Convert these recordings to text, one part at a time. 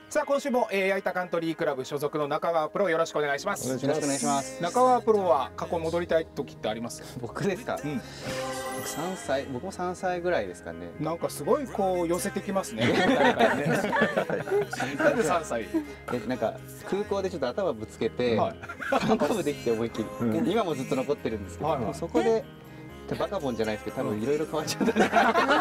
さあ今週も矢板カントリークラブ所属の中川プロよろしくお願いします。 よろしくお願いします。 中川プロは過去戻りたい時ってあります？ 僕ですか。僕も3歳ぐらいですかね。 なんかすごいこう寄せてきますね。なんで3歳？ なんか空港でちょっと頭ぶつけてパンコブできて思いっきり、今もずっと残ってるんですけど、でもそこでバカボンじゃないですけど、多分いろいろ変わっちゃったんじゃ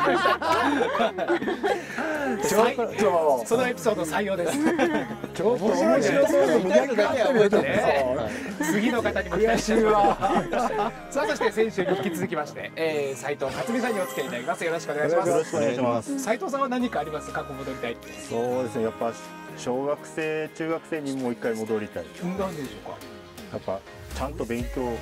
ないかちょっとそのエピソード採用です。 ちょっと面白そうで磨きが覚えてね。 次の方にも悔しいわ。 さあそして先週に引き続きまして、斉藤克美さんにお付き合いいただきます。よろしくお願いします。 よろしくお願いします。 斉藤さんは何かあります？過去戻りたいって。 そうですね。やっぱ小学生、中学生にもう一回戻りたい。 なんででしょうか。 やっぱちゃんと勉強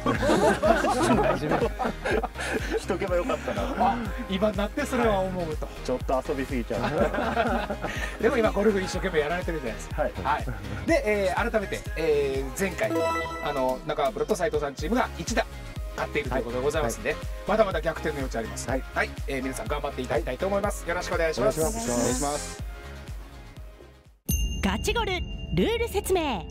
しとけばよかったな。 今になってそれは思うと。 ちょっと遊びすぎちゃう。でも今ゴルフ一生懸命やられてるじゃないですか。はい。で、改めて、前回中川プロと斉藤さんチームが1打勝っているということでございますので、まだまだ逆転の余地あります。はい。皆さん頑張っていただきたいと思います。よろしくお願いします。 お願いします。 ガチゴルルール説明。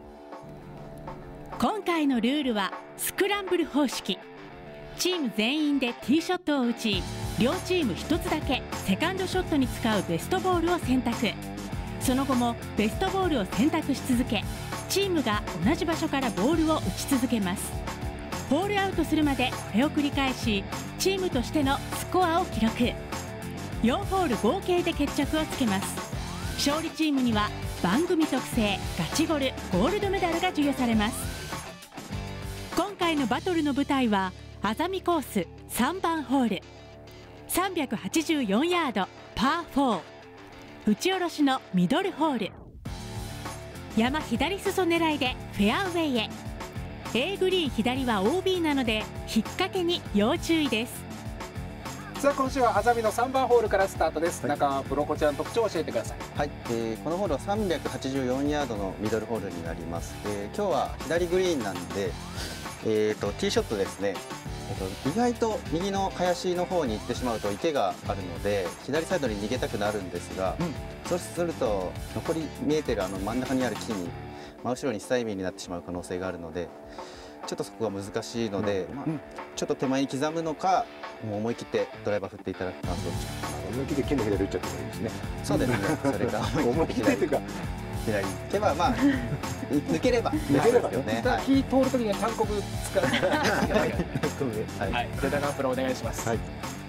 今回のルールはスクランブル方式。チーム全員でティーショットを打ち、両チーム1つだけセカンドショットに使うベストボールを選択。その後もベストボールを選択し続け、チームが同じ場所からボールを打ち続けます。ホールアウトするまでこれを繰り返し、チームとしてのスコアを記録。4ホール合計で決着をつけます。勝利チームには番組特製ガチゴルゴールドメダルが授与されます。今回のバトルの舞台はあざみコース3番ホール、384ヤードパー4、打ち下ろしのミドルホール。山左裾狙いでフェアウェイへ。 A グリーン左は OB なので引っ掛けに要注意です。 さあ今週はあざみの3番ホールからスタートです。中川プロ、こちらの特徴を教えてください。 はい、このホールは384ヤードのミドルホールになります。今日は左グリーンなんで、ティーショットですね、意外と右の林の方に行ってしまうと池があるので左サイドに逃げたくなるんですが、そうすると残り見えてる真ん中にある木に真後ろにスタイミーになってしまう可能性があるので、ちょっとそこが難しいので、ちょっと手前に刻むのか、もう思い切ってドライバー振っていただくか、どっちかな。 思い切って木の左打っちゃってもいいですね。 そうですね。それか思い切ってというか左に行けば、まあ抜ければね。 木通るときには単国使う。はい。で中川プロお願いします。はい。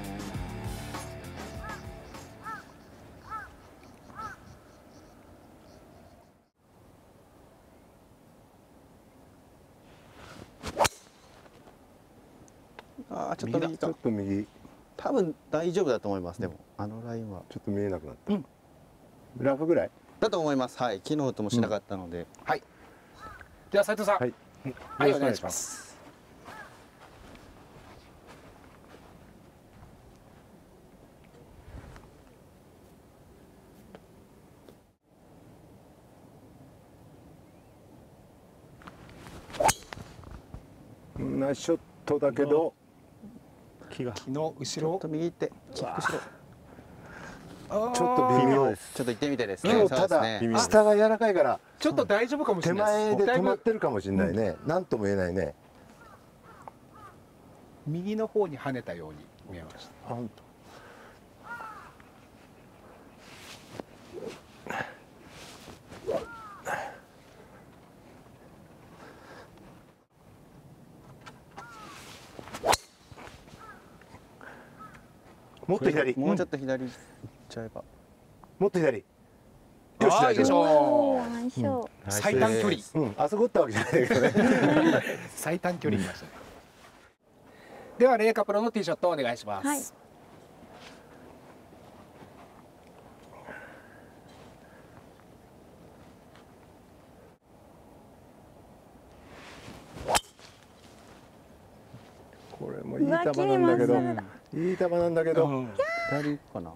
ちょっと右か。 ちょっと右。 多分大丈夫だと思います。でもラインはちょっと見えなくなった。ラフぐらいだと思います。はい。木の音もしなかったので。 はい。では斉藤さん。はい。お願いします。 ナイスショットだけど木の後ろ、 ちょっと右行ってキックしろ。 ちょっと微妙です。 ちょっと行ってみてですね。ただ下が柔らかいからちょっと大丈夫かもしれない。 手前で止まってるかもしれないね。なんとも言えないね。 右の方に跳ねたように見えました。 本当。もっと左。 もうちょっと左行っちゃえば。 もっと左。 よし、大丈夫。最短距離。 あそこ打ったわけじゃないけどね。 最短距離いきましたね。ではレイカプロのティーショットをお願いします。 これもいい球なんだけど、いい球なんだけど、 左かな。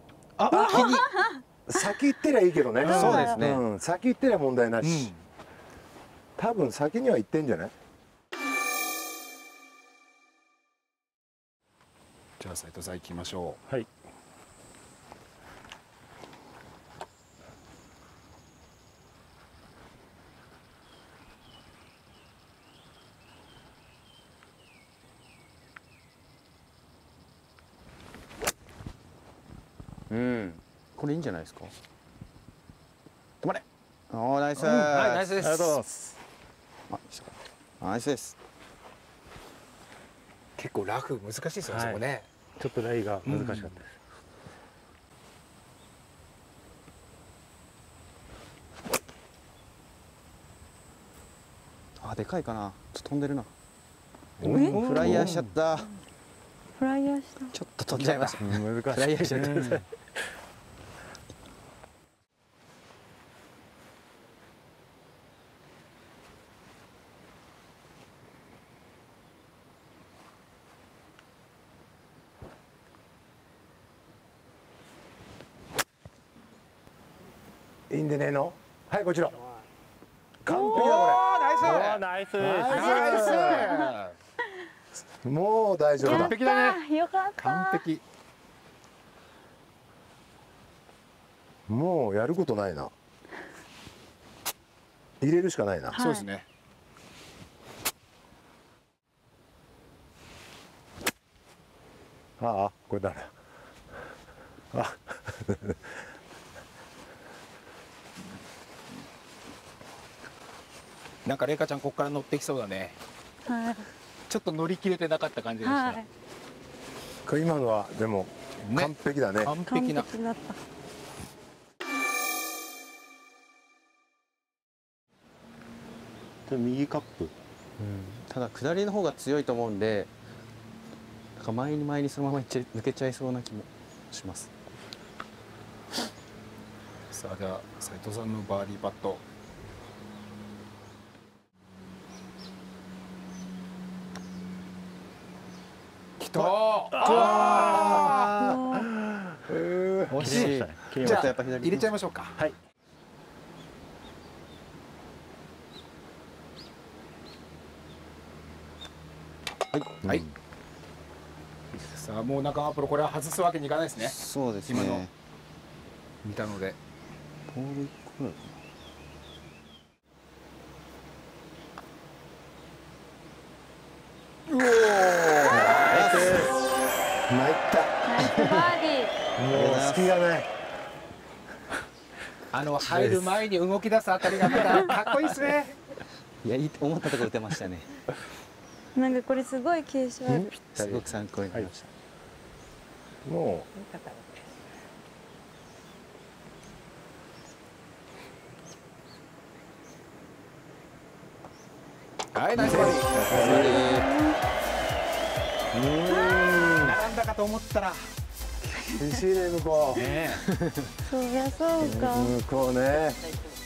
先行ってりゃいいけどね。 そうですね。 先行ってりゃ問題なし。多分先には行ってんじゃない？ じゃあ斉藤さん行きましょう。 はい。 うん、これいいんじゃないですか。止まれ。おー、ナイス。 はい、ナイスです。 ありがとうございます。 ナイスです。 結構ラフ難しいですよね、そこね。 ちょっとライが難しかったです。 あ、でかいかな。ちょっと飛んでるな。フライヤーしちゃった。 フライヤーした。 ちょっと飛んじゃいました。 難しい。 フライヤーしちゃった。 いいんでねえの。はい、こちら。完璧だこれ。 ナイス。 ナイス。もう大丈夫だ。 完璧だね。 よかった。 完璧。 もうやることないな。入れるしかないな。 そうですね。 ああ、これだな。あ。 なんか麗華ちゃんここから乗ってきそうだね。 はい。 ちょっと乗り切れてなかった感じでした。 はい。 これ今のはでも完璧だね。 完璧な。 完璧だった。 右カップ。 ただ下りの方が強いと思うんで、なんか前にそのまま抜けちゃいそうな気もします。 さあ、では斉藤さんのバーディーパット。きた。 惜しい。 じゃあ入れちゃいましょうか。 はい。 はい。さあ、もう中川プロこれは外すわけにいかないですね。 そうです今のね。 見たので。 ポール1個ぐらいかうおー。 参った。 ナイスバーディー。 もう隙がない。 入る前に動き出すあたりがまたかっこいいですね。 いや、思ったところ打てましたね。 なんかこれすごい傾斜ある。 すごく参考になりました。 もはい、ナイスバーディー。並んだかと思ったら。 う厳しいね向こう。 ね。 そりゃそうか。 向こうね。